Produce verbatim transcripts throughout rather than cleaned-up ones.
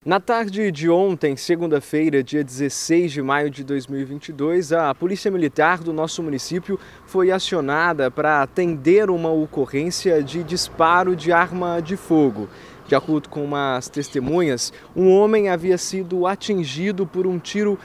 Na tarde de ontem, segunda-feira, dia dezesseis de maio de dois mil e vinte e dois, a Polícia Militar do nosso município foi acionada para atender uma ocorrência de disparo de arma de fogo. De acordo com umas testemunhas, um homem havia sido atingido por um tiro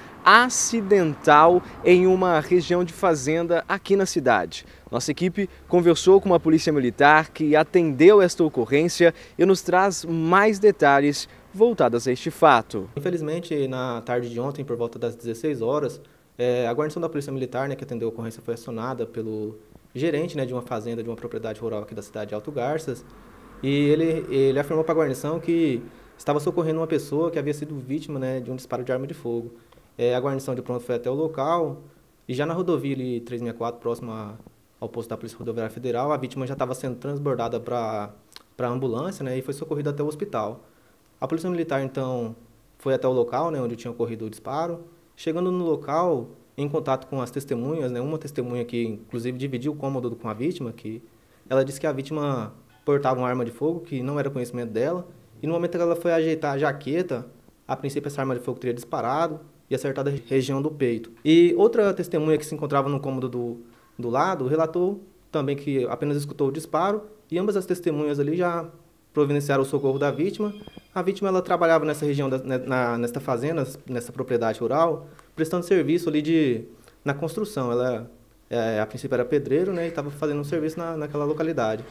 acidental em uma região de fazenda aqui na cidade. Nossa equipe conversou com uma polícia militar que atendeu esta ocorrência e nos traz mais detalhes voltadas a este fato. Infelizmente, na tarde de ontem, por volta das dezesseis horas, é, a guarnição da Polícia Militar, né, que atendeu a ocorrência, foi acionada pelo gerente, né, de uma fazenda, de uma propriedade rural aqui da cidade de Alto Garças, e ele, ele afirmou para a guarnição que estava socorrendo uma pessoa que havia sido vítima, né, de um disparo de arma de fogo. É, a guarnição de pronto foi até o local, e já na rodovia ali, trezentos e sessenta e quatro, próximo a, ao posto da Polícia Rodoviária Federal, a vítima já estava sendo transbordada para a ambulância, né, e foi socorrida até o hospital. A Polícia Militar, então, foi até o local, né, onde tinha ocorrido o disparo. Chegando no local, em contato com as testemunhas, né, uma testemunha que, inclusive, dividiu o cômodo com a vítima, que ela disse que a vítima portava uma arma de fogo, que não era conhecimento dela, e no momento que ela foi ajeitar a jaqueta, a princípio essa arma de fogo teria disparado e acertado a região do peito. E outra testemunha que se encontrava no cômodo do, do lado relatou também que apenas escutou o disparo, e ambas as testemunhas ali já providenciaram o socorro da vítima. A vítima ela trabalhava nessa região, da, na, nesta fazenda, nessa propriedade rural, prestando serviço ali de, na construção. Ela, é, a princípio, era pedreiro, né, e estava fazendo um serviço na, naquela localidade.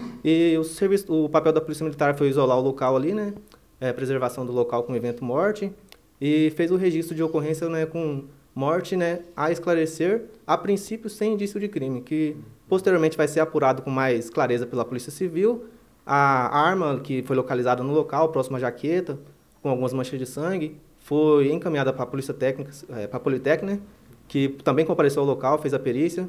E o, serviço, o papel da Polícia Militar foi isolar o local ali, né, é, preservação do local com evento morte, e fez o registro de ocorrência, né, com morte, né, a esclarecer, a princípio sem indício de crime, que posteriormente vai ser apurado com mais clareza pela Polícia Civil. A arma que foi localizada no local, próximo à jaqueta, com algumas manchas de sangue, foi encaminhada para a Polícia Técnica, é, para a Politécnica, né, que também compareceu ao local, fez a perícia,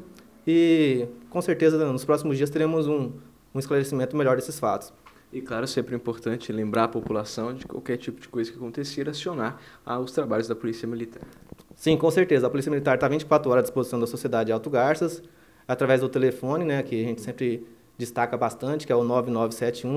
e com certeza nos próximos dias teremos um, um esclarecimento melhor desses fatos. E claro, sempre é importante lembrar a população de qualquer tipo de coisa que acontecer, acionar os trabalhos da Polícia Militar. Sim, com certeza. A Polícia Militar está vinte e quatro horas à disposição da sociedade de Alto Garças, através do telefone, né, que a gente sempre destaca bastante, que é o nove nove sete um